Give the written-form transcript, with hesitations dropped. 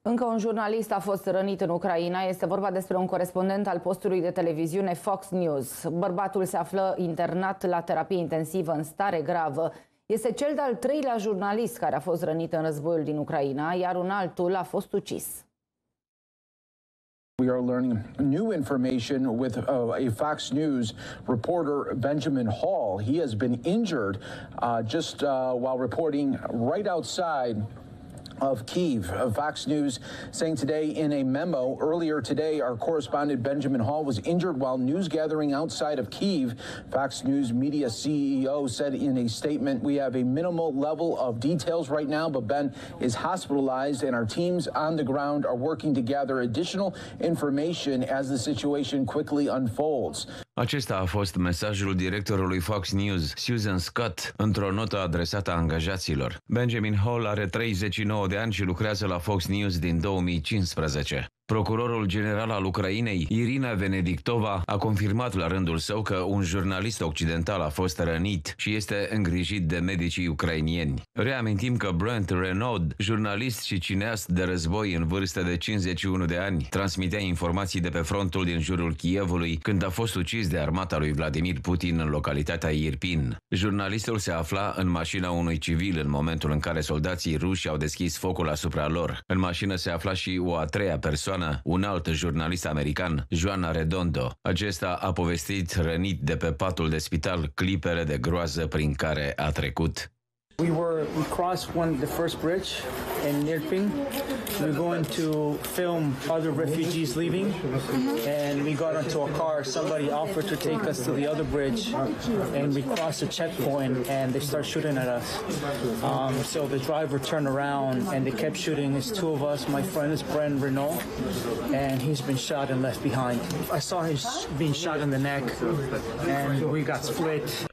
Încă un jurnalist a fost rănit în Ucraina. Este vorba despre un corespondent al postului de televiziune Fox News. Bărbatul se află internat la terapie intensivă în stare gravă. Este cel de-al treilea jurnalist care a fost rănit în războiul din Ucraina, iar un altul a fost ucis. We are learning new information with a Fox News reporter, Benjamin Hall. He has been injured while reporting right outside of Kyiv. Fox News saying today in a memo, earlier today, our correspondent Benjamin Hall was injured while news gathering outside of Kyiv. Fox News media CEO said in a statement, "We have a minimal level of details right now, but Ben is hospitalized and our teams on the ground are working to gather additional information as the situation quickly unfolds." Acesta a fost mesajul directorului Fox News, Susan Scott, într-o notă adresată angajaților. Benjamin Hall are 39 de ani și lucrează la Fox News din 2015. Procurorul general al Ucrainei, Irina Venedictova, a confirmat la rândul său că un jurnalist occidental a fost rănit și este îngrijit de medicii ucrainieni. Reamintim că Brent Renaud, jurnalist și cineast de război în vârstă de 51 de ani, transmitea informații de pe frontul din jurul Kievului când a fost ucis de armata lui Vladimir Putin în localitatea Irpin. Jurnalistul se afla în mașina unui civil în momentul în care soldații ruși au deschis focul asupra lor. În mașină se afla și o a treia persoană, un alt jurnalist american, Joana Redondo. Acesta a povestit rănit de pe patul de spital clipele de groază prin care a trecut. We crossed the first bridge in Irpin. We were going to film other refugees leaving, and we got into a car. Somebody offered to take us to the other bridge, and we crossed a checkpoint, and they start shooting at us. So the driver turned around, and they kept shooting. It's two of us. My friend is Brent Renaud, and he's been shot and left behind. I saw him being shot in the neck, and we got split.